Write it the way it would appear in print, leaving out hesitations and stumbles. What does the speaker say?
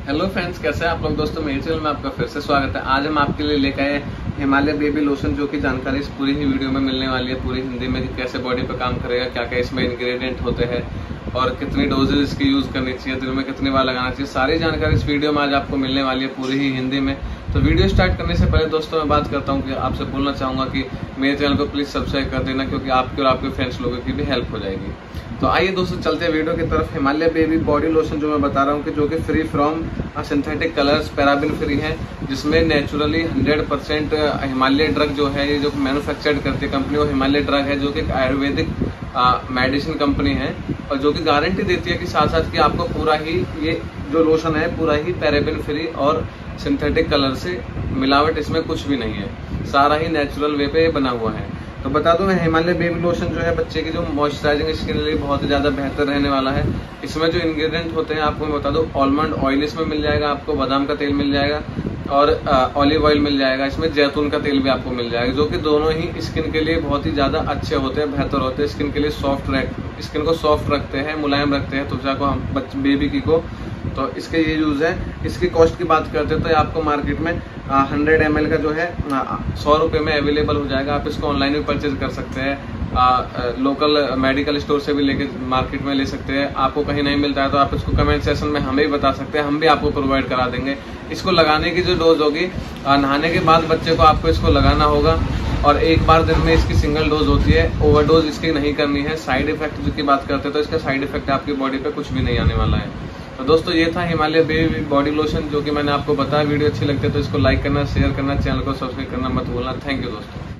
Hello friends, कैसे हैं आप लोग। दोस्तों मेरे चैनल में आपका फिर से स्वागत है। आज हम आपके लिए लेकर आए हिमालय बेबी लोशन, जो कि जानकारी इस पूरी ही वीडियो में मिलने वाली है, पूरी हिंदी में, कि कैसे बॉडी पे काम करेगा, क्या क्या इसमें इंग्रेडिएंट होते हैं और कितनी डोजेज इसकी यूज करनी चाहिए, दिन में कितनी बार लगाना चाहिए। सारी जानकारी इस वीडियो में आज आपको मिलने वाली है, पूरी ही हिंदी में। तो वीडियो स्टार्ट करने से पहले दोस्तों मैं बात करता हूँ कि आपसे बोलना चाहूंगा कि मेरे चैनल को प्लीज सब्सक्राइब कर देना, क्योंकि आपके और आपके फ्रेंड्स लोगों की भी हेल्प हो जाएगी। तो आइए दोस्तों चलते हैं वीडियो की तरफ। हिमालय बेबी बॉडी लोशन जो मैं बता रहा हूँ कि जो कि free from synthetic colours, paraben free है, जिसमें नेचुरली 100% हिमालय ड्रग जो है, ये जो मैन्युफैक्चर्ड करती है कंपनी, वो हिमालय ड्रग है, जो कि एक आयुर्वेदिक मेडिसिन कंपनी है, और जो कि गारंटी देती है कि साथ साथ कि आपको पूरा ही ये जो लोशन है पूरा ही पैराबिन फ्री और सिंथेटिक कलर से मिलावट इसमें कुछ भी नहीं है, सारा ही नेचुरल वे पे बना हुआ है। तो बता दूं, हिमालय बेबी लोशन जो है बच्चे की जो मॉइस्चराइजिंग स्किन के लिए बहुत ही ज्यादा बेहतर रहने वाला है। इसमें जो इंग्रेडिएंट होते हैं आपको मैं बता दूं, आलमंड ऑयल इसमें मिल जाएगा, आपको बादाम का तेल मिल जाएगा और ऑलिव ऑयल मिल जाएगा, इसमें जैतून का तेल भी आपको मिल जाएगा, जो कि दोनों ही स्किन के लिए बहुत ही ज्यादा अच्छे होते हैं, बेहतर होते हैं। स्किन के लिए स्किन को सॉफ्ट रखते हैं, मुलायम रखते हैं त्वचा को, हम बेबी की को। तो इसके ये यूज है। इसकी कॉस्ट की बात करते हैं तो आपको मार्केट में 100 ml का जो है 100 रुपये में अवेलेबल हो जाएगा। आप इसको ऑनलाइन भी परचेज कर सकते हैं, लोकल मेडिकल स्टोर से भी लेके मार्केट में ले सकते हैं। आपको कहीं नहीं मिलता है तो आप इसको कमेंट सेक्शन में हमें भी बता सकते हैं, हम भी आपको प्रोवाइड करा देंगे। इसको लगाने की जो डोज होगी, नहाने के बाद बच्चे को आपको इसको लगाना होगा, और एक बार दिन में इसकी सिंगल डोज होती है, ओवरडोज इसकी नहीं करनी है। साइड इफेक्ट की बात करते हैं तो इसका साइड इफेक्ट आपकी बॉडी पे कुछ भी नहीं आने वाला है। तो दोस्तों ये था हिमालय बेबी बॉडी लोशन, जो कि मैंने आपको बताया। वीडियो अच्छी लगती है तो इसको लाइक करना, शेयर करना, चैनल को सब्सक्राइब करना मत भूलना। थैंक यू दोस्तों।